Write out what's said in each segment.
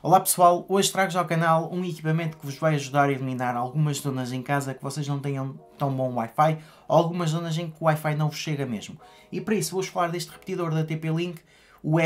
Olá pessoal, hoje trago-vos ao canal um equipamento que vos vai ajudar a eliminar algumas zonas em casa que vocês não tenham tão bom Wi-Fi ou algumas zonas em que o Wi-Fi não vos chega mesmo. E para isso vou-vos falar deste repetidor da TP-Link, o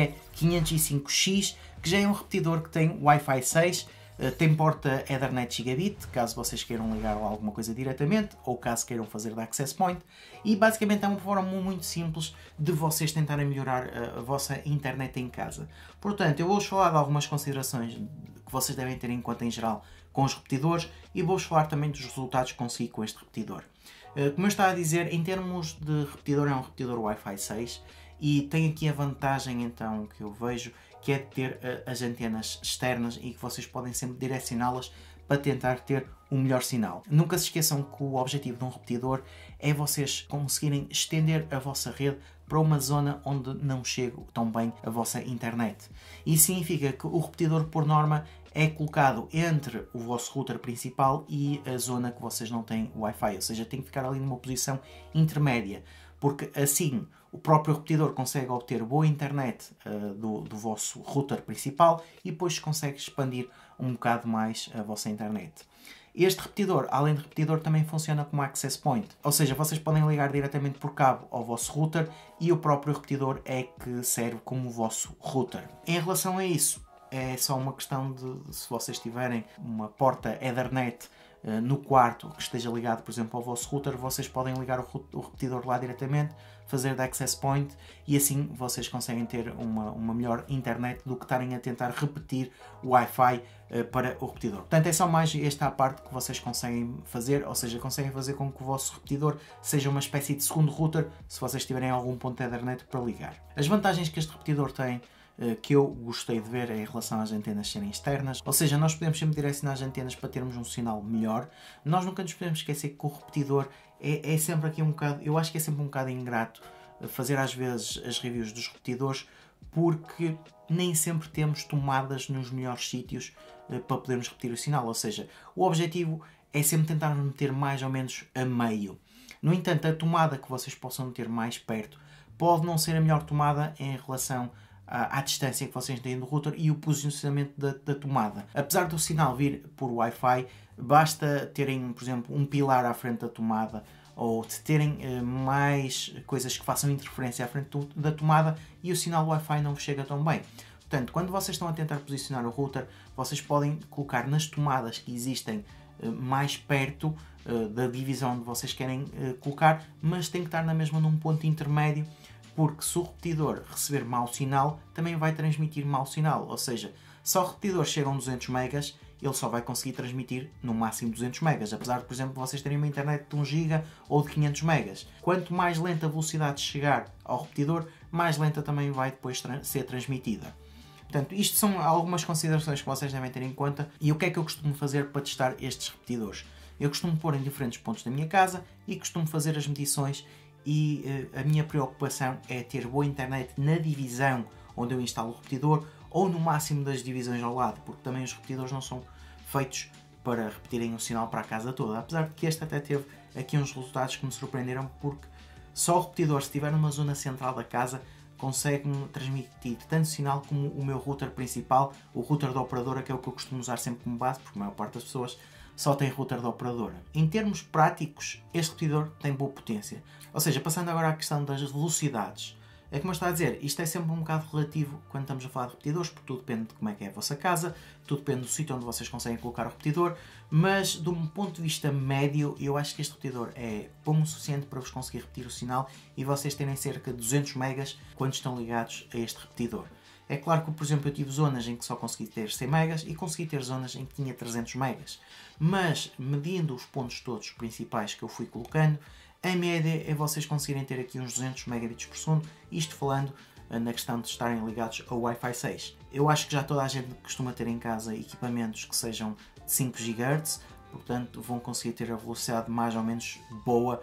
RE505X, que já é um repetidor que tem Wi-Fi 6, tem porta Ethernet Gigabit, caso vocês queiram ligar alguma coisa diretamente ou caso queiram fazer da Access Point, e basicamente é uma forma muito simples de vocês tentarem melhorar a vossa internet em casa. Portanto, eu vou-vos falar de algumas considerações que vocês devem ter em conta em geral com os repetidores e vou-vos falar também dos resultados que consegui com este repetidor. Como eu estava a dizer, em termos de repetidor, é um repetidor Wi-Fi 6 e tem aqui a vantagem então que eu vejo, que é de ter as antenas externas e que vocês podem sempre direcioná-las para tentar ter um melhor sinal. Nunca se esqueçam que o objetivo de um repetidor é vocês conseguirem estender a vossa rede para uma zona onde não chega tão bem a vossa internet. Isso significa que o repetidor, por norma, é colocado entre o vosso router principal e a zona que vocês não têm Wi-Fi, ou seja, tem que ficar ali numa posição intermédia, porque assim o próprio repetidor consegue obter boa internet do vosso router principal e depois consegue expandir um bocado mais a vossa internet. Este repetidor, além de repetidor, também funciona como access point, ou seja, vocês podem ligar diretamente por cabo ao vosso router e o próprio repetidor é que serve como o vosso router. Em relação a isso, é só uma questão de, se vocês tiverem uma porta Ethernet no quarto que esteja ligado, por exemplo, ao vosso router, vocês podem ligar o repetidor lá diretamente, fazer da access point e assim vocês conseguem ter uma melhor internet do que estarem a tentar repetir o Wi-Fi para o repetidor. Portanto, é só mais esta a parte que vocês conseguem fazer, ou seja, conseguem fazer com que o vosso repetidor seja uma espécie de segundo router se vocês tiverem algum ponto de Ethernet para ligar. As vantagens que este repetidor tem, que eu gostei de ver, é em relação às antenas serem externas, ou seja, nós podemos sempre direcionar as antenas para termos um sinal melhor. Nós nunca nos podemos esquecer que o repetidor é sempre aqui um bocado, eu acho que é sempre um bocado ingrato fazer às vezes as reviews dos repetidores, porque nem sempre temos tomadas nos melhores sítios para podermos repetir o sinal, ou seja, o objetivo é sempre tentar meter mais ou menos a meio. No entanto, a tomada que vocês possam meter mais perto pode não ser a melhor tomada em relação à distância que vocês têm do router e o posicionamento da tomada. Apesar do sinal vir por Wi-Fi, basta terem, por exemplo, um pilar à frente da tomada ou de terem mais coisas que façam interferência à frente da tomada e o sinal Wi-Fi não chega tão bem. Portanto, quando vocês estão a tentar posicionar o router, vocês podem colocar nas tomadas que existem mais perto da divisão onde vocês querem colocar, mas tem que estar na mesma num ponto intermédio, porque se o repetidor receber mau sinal, também vai transmitir mau sinal, ou seja, se ao repetidor chegam 200 megas, ele só vai conseguir transmitir no máximo 200 megas, apesar de, por exemplo, vocês terem uma internet de 1 GB ou de 500 megas. Quanto mais lenta a velocidade chegar ao repetidor, mais lenta também vai depois ser transmitida. Portanto, isto são algumas considerações que vocês devem ter em conta. E o que é que eu costumo fazer para testar estes repetidores? Eu costumo pôr em diferentes pontos da minha casa e costumo fazer as medições e a minha preocupação é ter boa internet na divisão onde eu instalo o repetidor ou no máximo das divisões ao lado, porque também os repetidores não são feitos para repetirem o sinal para a casa toda, apesar de que este até teve aqui uns resultados que me surpreenderam, porque só o repetidor, se estiver numa zona central da casa, consegue-me transmitir tanto sinal como o meu router principal, o router da operadora, que é o que eu costumo usar sempre como base, porque a maior parte das pessoas só tem router da operadora. Em termos práticos, este repetidor tem boa potência. Ou seja, passando agora à questão das velocidades, é como eu estava a dizer, isto é sempre um bocado relativo quando estamos a falar de repetidores, porque tudo depende de como é que é a vossa casa, tudo depende do sítio onde vocês conseguem colocar o repetidor, mas de um ponto de vista médio, eu acho que este repetidor é bom o suficiente para vos conseguir repetir o sinal e vocês terem cerca de 200 megas quando estão ligados a este repetidor. É claro que, por exemplo, eu tive zonas em que só consegui ter 100 megas e consegui ter zonas em que tinha 300 megas. Mas, medindo os pontos todos principais que eu fui colocando, a média é vocês conseguirem ter aqui uns 200 megabits por segundo, isto falando na questão de estarem ligados ao Wi-Fi 6. Eu acho que já toda a gente costuma ter em casa equipamentos que sejam de 5 GHz, portanto vão conseguir ter a velocidade mais ou menos boa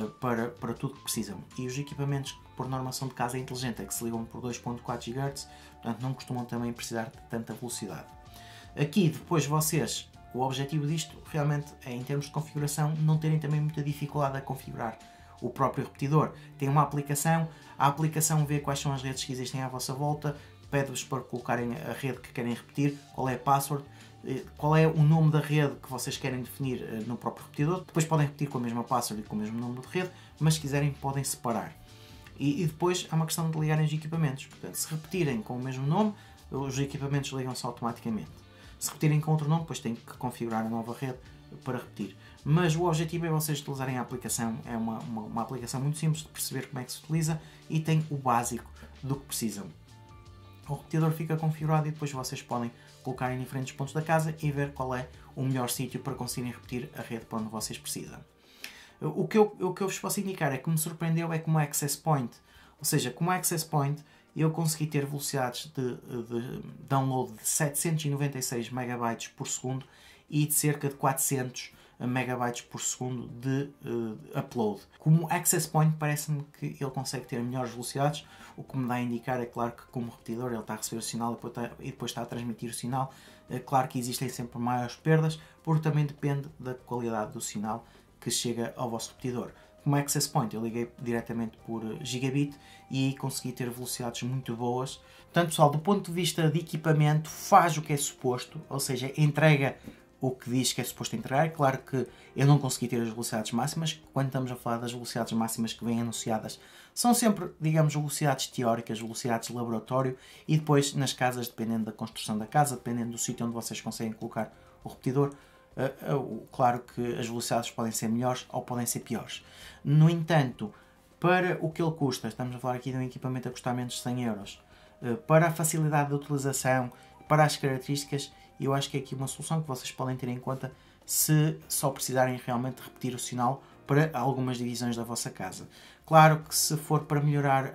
para tudo que precisam. E os equipamentos que por norma são de casa inteligente é que se ligam por 2.4 GHz, portanto não costumam também precisar de tanta velocidade. Aqui depois vocês, o objetivo disto realmente é, em termos de configuração, não terem também muita dificuldade a configurar o próprio repetidor. Tem uma aplicação, a aplicação vê quais são as redes que existem à vossa volta, pede-vos para colocarem a rede que querem repetir, qual é a password, qual é o nome da rede que vocês querem definir no próprio repetidor. Depois podem repetir com a mesma password e com o mesmo nome de rede, mas se quiserem podem separar. E depois há uma questão de ligarem os equipamentos. Portanto, se repetirem com o mesmo nome, os equipamentos ligam-se automaticamente. Se repetirem com outro nome, depois têm que configurar a nova rede para repetir. Mas o objetivo é vocês utilizarem a aplicação. É uma aplicação muito simples de perceber como é que se utiliza e tem o básico do que precisam. O repetidor fica configurado e depois vocês podem colocar em diferentes pontos da casa e ver qual é o melhor sítio para conseguirem repetir a rede para onde vocês precisam. O que eu vos posso indicar é que me surpreendeu é como Access Point. Ou seja, como Access Point eu consegui ter velocidades de download de 796 MB por segundo e de cerca de 400 MB por segundo de upload. Como Access Point parece-me que ele consegue ter melhores velocidades, o que me dá a indicar é claro que como repetidor ele está a receber o sinal e depois está a transmitir o sinal. É claro que existem sempre maiores perdas, porque também depende da qualidade do sinal que chega ao vosso repetidor. Como Access Point eu liguei diretamente por gigabit e consegui ter velocidades muito boas. Portanto pessoal, do ponto de vista de equipamento faz o que é suposto, ou seja, entrega o que diz que é suposto entregar. Claro que eu não consegui ter as velocidades máximas, quando estamos a falar das velocidades máximas que vêm anunciadas, são sempre, digamos, velocidades teóricas, velocidades de laboratório, e depois nas casas, dependendo da construção da casa, dependendo do sítio onde vocês conseguem colocar o repetidor, claro que as velocidades podem ser melhores ou podem ser piores. No entanto, para o que ele custa, estamos a falar aqui de um equipamento a custar menos de 100 euros, para a facilidade de utilização, para as características, eu acho que é aqui uma solução que vocês podem ter em conta se só precisarem realmente repetir o sinal para algumas divisões da vossa casa. Claro que se for para melhorar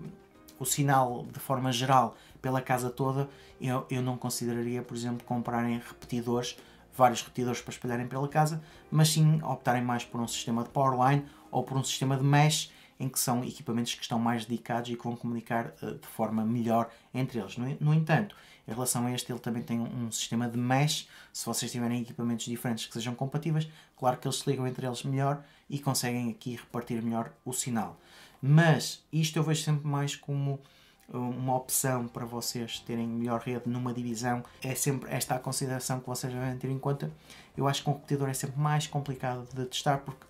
o sinal de forma geral pela casa toda, eu não consideraria, por exemplo, comprarem repetidores, vários repetidores para espalharem pela casa, mas sim optarem mais por um sistema de powerline ou por um sistema de mesh, em que são equipamentos que estão mais dedicados e que vão comunicar de forma melhor entre eles. No entanto, em relação a este, ele também tem um sistema de mesh. Se vocês tiverem equipamentos diferentes que sejam compatíveis, claro que eles se ligam entre eles melhor e conseguem aqui repartir melhor o sinal. Mas isto eu vejo sempre mais como uma opção para vocês terem melhor rede numa divisão. É sempre esta a consideração que vocês devem ter em conta. Eu acho que um repetidor é sempre mais complicado de testar, porque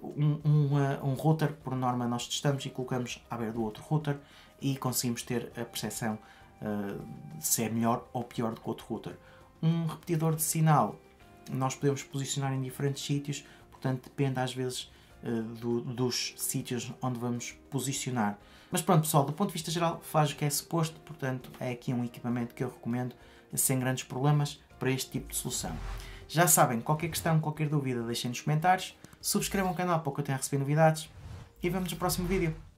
um router, por norma, nós testamos e colocamos à beira do outro router e conseguimos ter a percepção se é melhor ou pior do que outro router. Um repetidor de sinal nós podemos posicionar em diferentes sítios, portanto depende às vezes dos sítios onde vamos posicionar. Mas pronto pessoal, do ponto de vista geral faz o que é suposto, portanto é aqui um equipamento que eu recomendo sem grandes problemas para este tipo de solução. Já sabem, qualquer questão, qualquer dúvida deixem nos comentários, subscrevam o canal para que eu tenha a receber novidades e vemos no próximo vídeo.